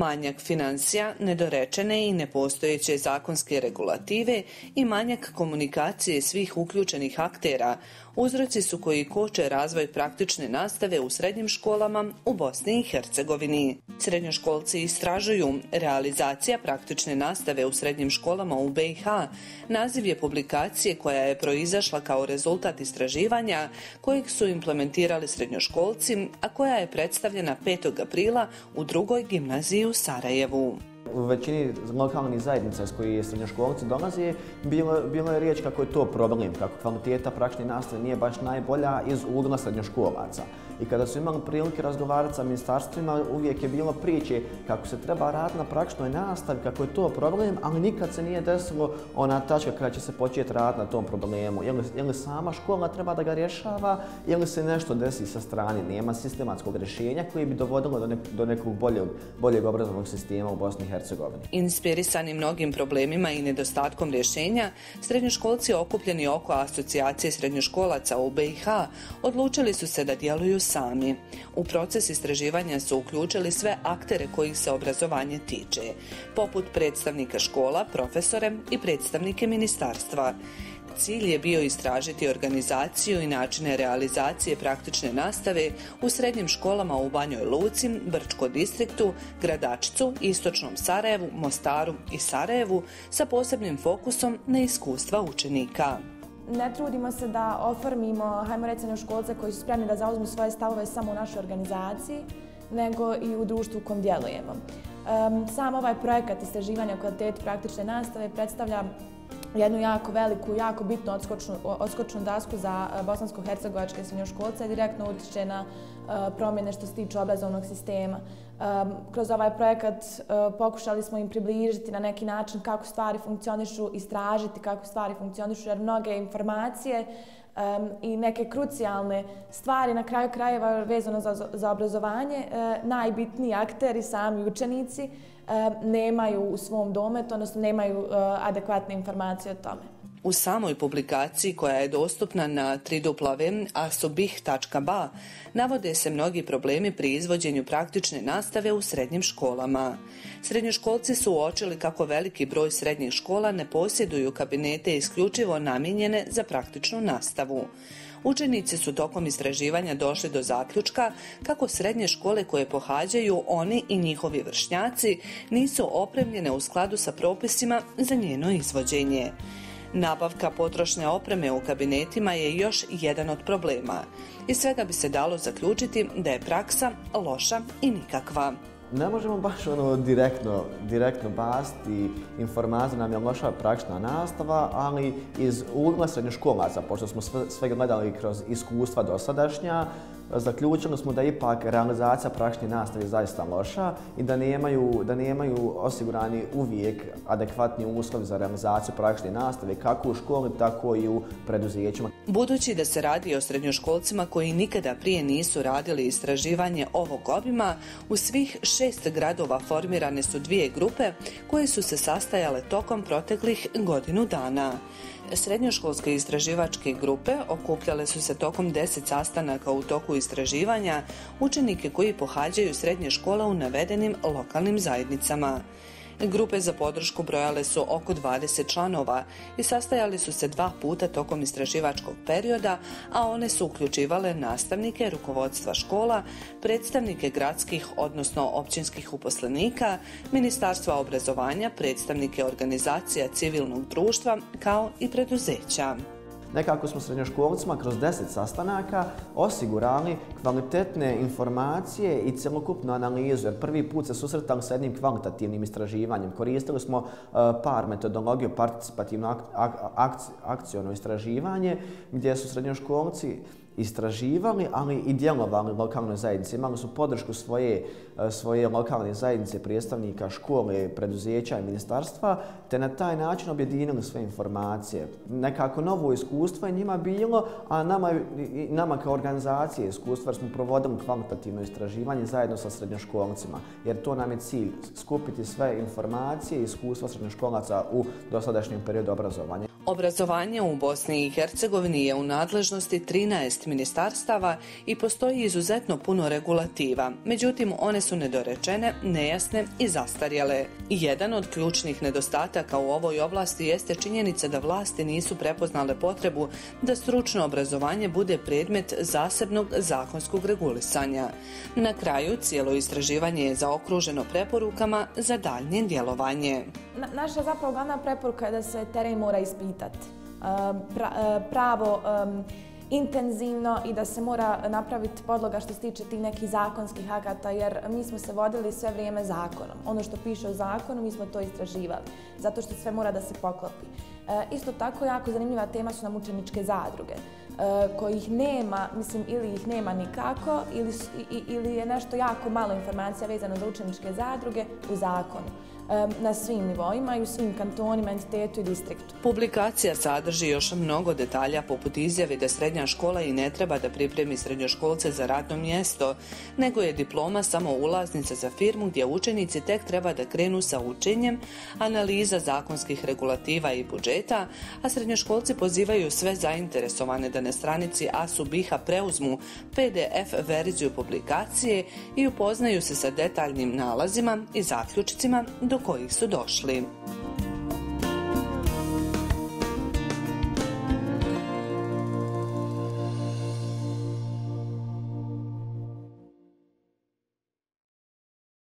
Manjak financija, nedorečene i nepostojeće zakonske regulative i manjak komunikacije svih uključenih aktera uzroci su koji koče razvoj praktične nastave u srednjim školama u Bosni i Hercegovini. Srednjoškolci istražuju realizacija praktične nastave u srednjim školama u BiH. Naziv je publikacije koja je proizašla kao rezultat istraživanja kojeg su implementirali srednjoškolci, a koja je predstavljena 5. aprila u drugoj gimnaziji u Sarajevu. U većini lokalnih zajednica s koji srednjoškolci dolaze, bilo je riječ kako je to problem, kako kvaliteta praktične nastave nije baš najbolja iz ugla srednjoškolaca. I kada su imali prilike razgovarati sa ministarstvima, uvijek je bilo priče kako se treba raditi na praktičnoj nastavi, kako je to problem, ali nikad se nije desilo ona tačka kada će se početi raditi na tom problemu. Ili sama škola treba da ga rješava, ili se nešto desi sa strane. Nema sistematskog rješenja koji bi dovodilo do nekog boljeg obrazovnog sistema u Bosni i Hercegovini. Inspirisani mnogim problemima i nedostatkom rješenja, srednjoškolci okupljeni oko asocijacije srednjoškolaca u BiH odlučili su se da djeluju sami. U proces istraživanja su uključili sve aktere kojih se obrazovanje tiče, poput predstavnika škola, profesore i predstavnike ministarstva. Cilj je bio istražiti organizaciju i načine realizacije praktične nastave u srednjim školama u Banjoj Luci, Brčko distriktu, Gradačcu, Istočnom Sarajevu, Mostaru i Sarajevu sa posebnim fokusom na iskustva učenika. Ne trudimo se da oformimo, hajmo reći, srednjoškolce koji su spremni da zauzmu svoje stavove samo u našoj organizaciji, nego i u društvu u kom djelujemo. Sam ovaj projekat istraživanja kvalitete praktične nastave predstavlja jednu jako veliku, jako bitnu odskočnu dasku za bosansko-hercegovačke srednjoškolce i direktno utiče na promjene što se tiče obrazovnog sistema. Kroz ovaj projekat pokušali smo im približiti na neki način kako stvari funkcionišu, istražiti kako stvari funkcionišu, jer mnoge informacije i neke krucijalne stvari na kraju krajeva vezano za obrazovanje, najbitniji akteri, sami učenici, nemaju u svom dometu, odnosno nemaju adekvatne informacije o tome. U samoj publikaciji koja je dostupna na www.asobih.ba navode se mnogi problemi pri izvođenju praktične nastave u srednjim školama. Srednjoškolci su uočili kako veliki broj srednjih škola ne posjeduju kabinete isključivo namijenjene za praktičnu nastavu. Učenici su tokom istraživanja došli do zaključka kako srednje škole koje pohađaju oni i njihovi vršnjaci nisu opremljene u skladu sa propisima za njeno izvođenje. Nabavka potrošne opreme u kabinetima je još jedan od problema. Iz svega bi se dalo zaključiti da je praksa loša i nikakva. Ne možemo baš direktno baciti informaciju nam je loša praktična nastava, ali iz ugla srednjoškolaca, pošto smo sve gledali kroz iskustva dosadašnja, zaključili smo da ipak realizacija praktične nastave je zaista loša i da nemaju osigurani uvijek adekvatni uslovi za realizaciju praktične nastave kako u školi, tako i u preduzećima. Budući da se radi o srednjoškolcima koji nikada prije nisu radili istraživanje ovog obima, u svih 6 gradova formirane su 2 grupe koje su se sastajale tokom proteklih godinu dana. Srednjoškolske istraživačke grupe okupljale su se tokom 10 sastanaka u toku istraživanja učenike koji pohađaju srednje škole u navedenim lokalnim zajednicama. Grupe za podršku brojale su oko 20 članova i sastajali su se 2 puta tokom istraživačkog perioda, a one su uključivale nastavnike, rukovodstva škola, predstavnike gradskih, odnosno općinskih uposlenika, Ministarstva obrazovanja, predstavnike organizacija civilnog društva, kao i preduzeća. Nekako smo srednjoškolcima kroz 10 sastanaka osigurali kvalitetne informacije i cjelokupnu analizu, jer prvi put se susretali sa jednim kvalitativnim istraživanjem. Koristili smo par metodologiju, participativno akciono istraživanje, gdje su srednjoškolci istraživali, ali i djelovali lokalnoj zajednici. Imali su podršku svoje lokalne zajednice, predstavnika škole, preduzeća i ministarstva, te na taj način objedinili sve informacije. Nekako novo iskustvo je njima bilo, a nama kao organizacije iskustva, jer smo provodili kvalitativno istraživanje zajedno sa srednjoškolcima, jer to nam je cilj, skupiti sve informacije i iskustva srednjoškolaca u dosadašnjem periodu obrazovanja. Obrazovanje u Bosni i Hercegovini je u nadležnosti 13 6 ministarstava i postoji izuzetno puno regulativa. Međutim, one su nedorečene, nejasne i zastarjele. Jedan od ključnih nedostataka u ovoj oblasti jeste činjenica da vlasti nisu prepoznale potrebu da stručno obrazovanje bude predmet zasebnog zakonskog regulisanja. Na kraju, cijelo istraživanje je zaokruženo preporukama za daljnje djelovanje. Naša zapravo glavna preporuka je da se teren mora ispitati pravo intenzivno i da se mora napraviti podloga što se tiče tih nekih zakonskih akata, jer mi smo se vodili sve vrijeme zakonom. Ono što piše u zakonu, mi smo to istraživali, zato što sve mora da se poklopi. Isto tako, jako zanimljiva tema su nam učeničke zadruge, kojih nema, mislim, ili ih nema nikako, ili je nešto jako malo informacija vezano za učeničke zadruge u zakonu. Na svim nivoima i u svim kantonima, entitetu i distriktu. Publikacija sadrži još mnogo detalja poput izjave da srednja škola i ne treba da pripremi srednjoškolce za radno mjesto, nego je diploma samo ulaznica za firmu gdje učenici tek treba da krenu sa učenjem, analiza zakonskih regulativa i budžeta, a srednjoškolci pozivaju sve zainteresovane da na stranici ASU BiH preuzmu PDF verziju publikacije i upoznaju se sa detaljnim nalazima i zaključcima do kojih su došli.